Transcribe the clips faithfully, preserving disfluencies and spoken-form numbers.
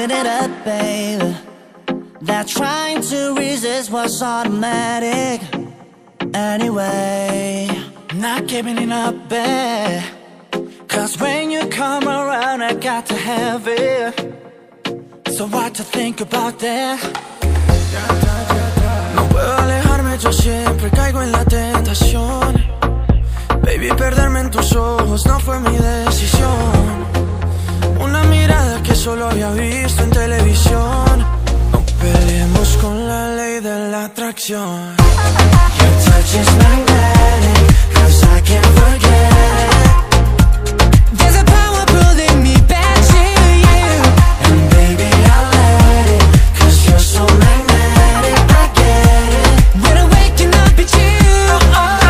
giving it up, baby. That trying to resist was automatic. Anyway, not giving it up, babe. Cause when you come around, I got to have it. So what to think about that? No puedo alejarme, yo siempre caigo en la tentación. Baby, perderme en tus ojos no fue mi decisión. Una mirada que solo había visto en televisión. No peleemos con la ley de la atracción. Your touch is magnetic, cause I can't forget it. There's a power pulling me back to you. And baby, I'll let it, cause you're so magnetic, I get it. When I'm waking up at you, oh.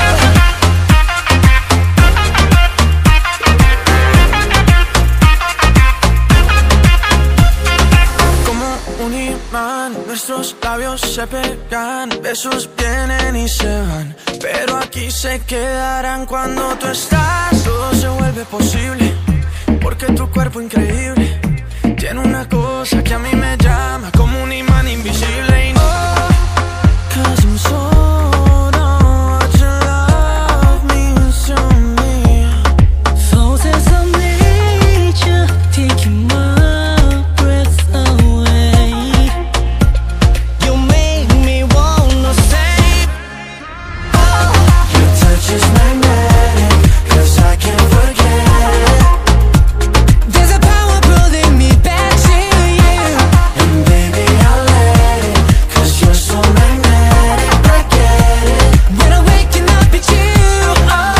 Como un imán, nuestros labios se pegan, besos vienen y se van, pero aquí se quedarán cuando tú estás. Todo se vuelve posible, porque tu cuerpo increíble tiene una cosa que a mí me llama como un imán invisible. Y no, cause I'm sold on what your love means to me. Forces of nature taking my breath away. You make me wanna say, oh. Your touch is magnetic, cause I can't forget it. There's a power pulling me back to you. And baby, I'll let it, cause you're so magnetic, I get it. When I'm waking up at you, oh.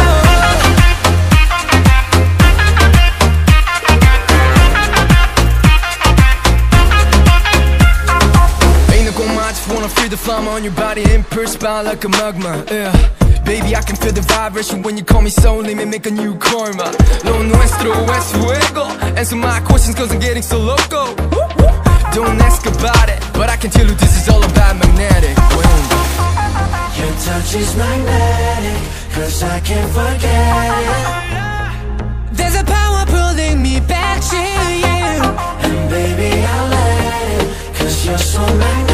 Ain't no going I just wanna feel the flame on your body and perspire like a magma, yeah. Baby, I can feel the vibration when you call me soul, let me make a new karma. Lo nuestro es fuego, answer my questions cause I'm getting so loco. Don't ask about it, but I can tell you this is all about magnetic wind. Your touch is magnetic, cause I can't forget it. There's a power pulling me back to you. And baby, I'll let it, cause you're so magnetic.